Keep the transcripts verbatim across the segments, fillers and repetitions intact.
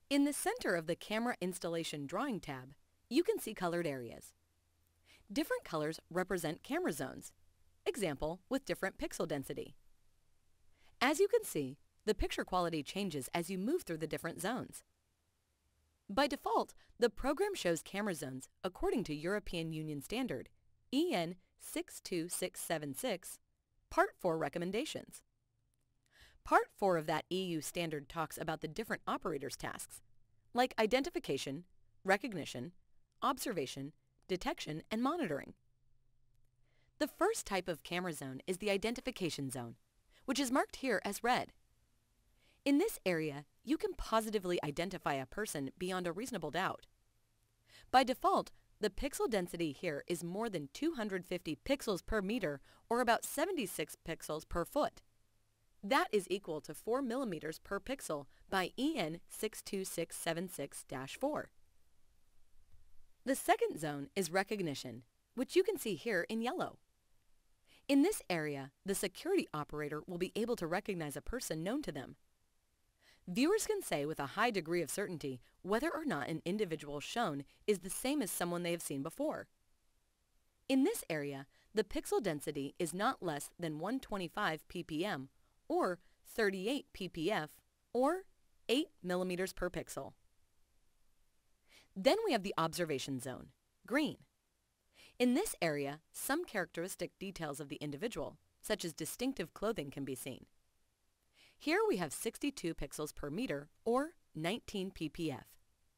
In the center of the Camera Installation Drawing tab, you can see colored areas. Different colors represent camera zones, example with different pixel density. As you can see, the picture quality changes as you move through the different zones. By default, the program shows camera zones according to European Union Standard E N six two six seven six, Part four recommendations. Part four of that E U standard talks about the different operators' tasks, like identification, recognition, observation, detection, and monitoring. The first type of camera zone is the identification zone, which is marked here as red. In this area, you can positively identify a person beyond a reasonable doubt. By default, the pixel density here is more than two hundred fifty pixels per meter, or about seventy-six pixels per foot. That is equal to four millimeters per pixel by E N six two six seven six dash four. The second zone is recognition, which you can see here in yellow. In this area, the security operator will be able to recognize a person known to them. Viewers can say with a high degree of certainty whether or not an individual shown is the same as someone they have seen before. In this area, the pixel density is not less than one hundred twenty-five P P M, or thirty-eight P P F, or eight millimeters per pixel. Then we have the observation zone, green. In this area, some characteristic details of the individual, such as distinctive clothing, can be seen. Here we have sixty-two pixels per meter, or nineteen P P F.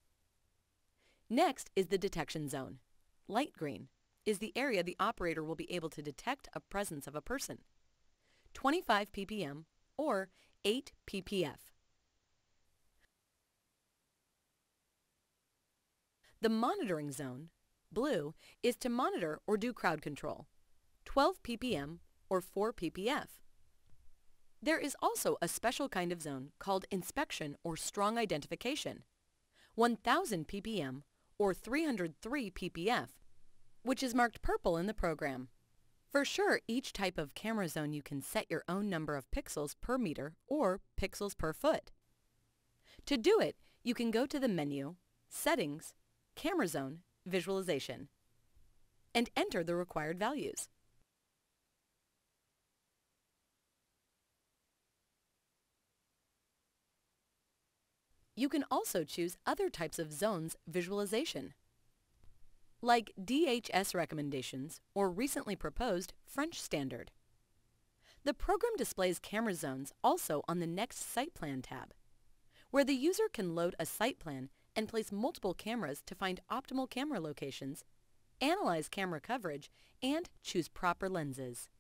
Next is the detection zone. Light green is the area the operator will be able to detect a presence of a person. twenty-five P P M, or eight P P F. The monitoring zone, blue, is to monitor or do crowd control. twelve P P M, or four P P F. There is also a special kind of zone called inspection or strong identification, one thousand P P M, or three hundred three P P F, which is marked purple in the program. For sure, each type of camera zone you can set your own number of pixels per meter or pixels per foot. To do it, you can go to the menu, Settings, Camera Zone, Visualization, and enter the required values. You can also choose other types of zones visualization, like D H S recommendations or recently proposed French standard. The program displays camera zones also on the Next Site Plan tab, where the user can load a site plan and place multiple cameras to find optimal camera locations, analyze camera coverage, and choose proper lenses.